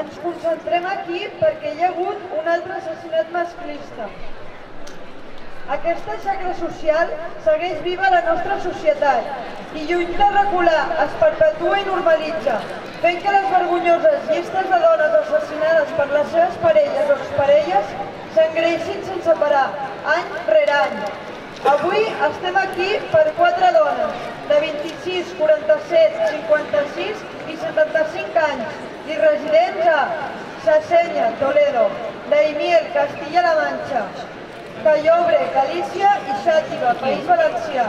Ens concentrem aquí perquè hi ha hagut un altre assassinat masclista. Aquesta xacra social segueix viva a la nostra societat i lluny de recular es perpetua i normalitza, fent que les vergonyoses llistes de dones assassinades per les seves parelles o exparelles s'engreixin sense parar, any rere any. Avui estem aquí per 4 dones de 26, 47, 56 i 75 anys i residents a Sasenya, Toledo, Daimiel, Castilla-La Manxa, Callobre, Galícia i Xàtiva, País Valencià.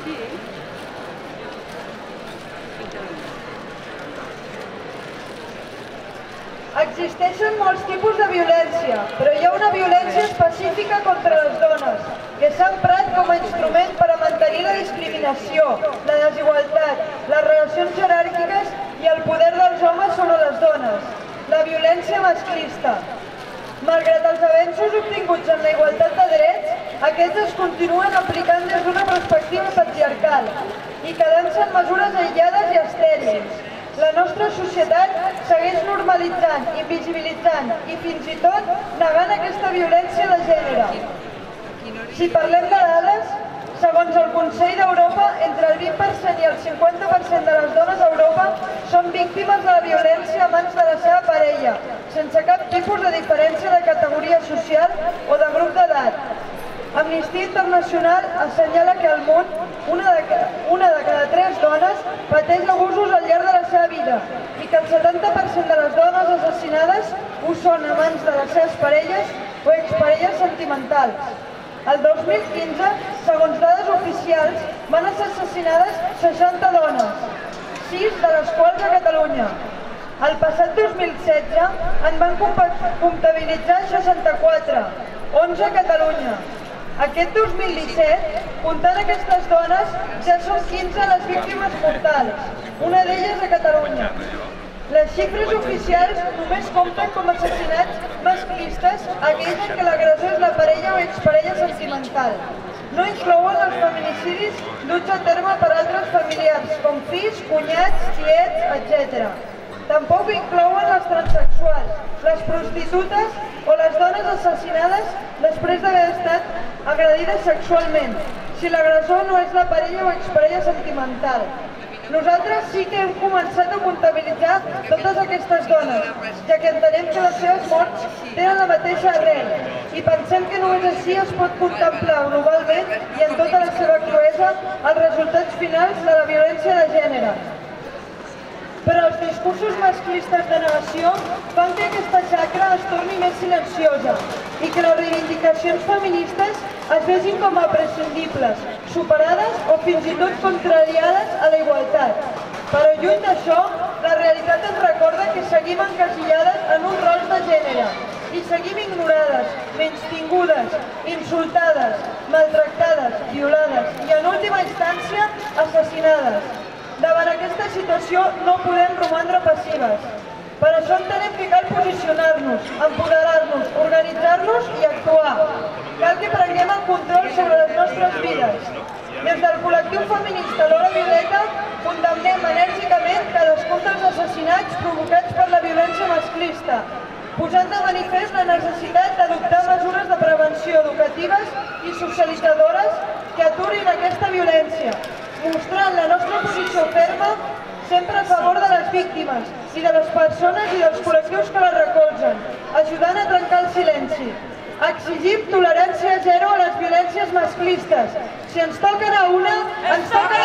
Existeixen molts tipus de violència, però hi ha una violència específica contra les dones, que s'ha emprat com a instrument per a mantenir la discriminació, la desigualtat, les relacions jeràrquiques i el poder dels homes sobre les dones, la violència masclista. Malgrat els avenços obtinguts en la igualtat de drets, aquests es continuen aplicant des d'una perspectiva patriarcal i quedant-se en mesures aïllades i estèrils. La nostra societat segueix normalitzant, invisibilitzant i fins i tot negant aquesta violència de gènere. Si parlem de dades, segons el Consell d'Europa, entre el 20% i el 50% de les dones a Europa són víctimes de la violència a mans de la seva parella, sense cap tipus de diferència de categoria social o de grup d'edat. Amnistia Internacional assenyala que al món una de cada 3 dones pateix abusos al llarg de la seva vida i que el 70% de les dones assassinades ho són a mans de les seves parelles o exparelles sentimentals. El 2015, segons dades oficials, van ser assassinades 60 dones, 6 de les quals a Catalunya. El passat 2016 en van comptabilitzar 64, 11 a Catalunya. Aquest 2017, comptant aquestes dones, ja són 15 les víctimes mortals, una d'elles a Catalunya. Les xifres oficials només compten com a assassinats masclistes aquells en què l'agressor és la parella o exparella sentimental. No inclouen els feminicidis duts a terme per altres familiars, com fills, cunyats, tiets, etc. Tampoc inclouen les transsexuals, les prostitutes o les dones assassinades després d'haver estat agredides sexualment, si l'agressor no és la parella o exparella sentimental. Nosaltres sí que hem començat a comptabilitzar totes aquestes dones, ja que entenem que les seves morts tenen la mateixa arrel i pensem que només així es pot contemplar globalment i en tota la seva cruesa els resultats finals de la violència de gènere. Però els discursos masclistes de negació fan que aquesta xacra es torni més silenciosa i que les reivindicacions feministes es vegin com a prescindibles, superades o fins i tot contrariades a la igualtat. Però lluny d'això, la realitat ens recorda que seguim encasillades en uns rols de gènere i seguim ignorades, menystingudes, insultades, maltractades, violades i, en última instància, assassinades. Davant aquesta situació no podem romandre passives. Per això entenem que cal posicionar-nos, empoderar-nos, organitzar-nos i actuar. Cal que prenguem el control sobre les nostres vides. Des del col·lectiu feminista L'Hora Violeta condemnem enèrgicament cadascun dels assassinats provocats per la violència masclista, posant de manifest la necessitat d'adoptar mesures de prevenció educatives i socialitzadores que aturin aquesta violència, mostrant la nostra posició ferma sempre a favor de les víctimes i de les persones i dels col·lectius que les recolzen, ajudant a trencar el silenci. Exigim tolerància zero a les violències masclistes. Si ens toquen a una, ens toquen